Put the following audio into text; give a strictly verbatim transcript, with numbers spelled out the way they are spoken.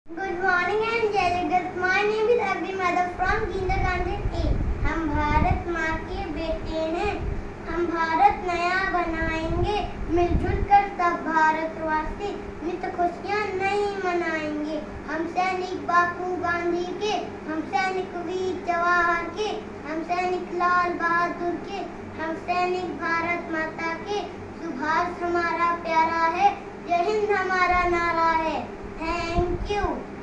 Good morning and Jalagat. My name is Abhi Madhav from kindergarten A. हम भारत माँ के बेटे हैं, हम भारत नया बनाएंगे, मिलजुल कर सब भारतवासी नित खुशियाँ नई मनाएंगे। हम सैनिक बापू गांधी के, हम सैनिक वीर जवाहर के, हम सैनिक लाल बहादुर के, हम सैनिक भारत माता के। सुभाष हमारा प्यारा है, जय हिंद हमारा नारा है। Thank you.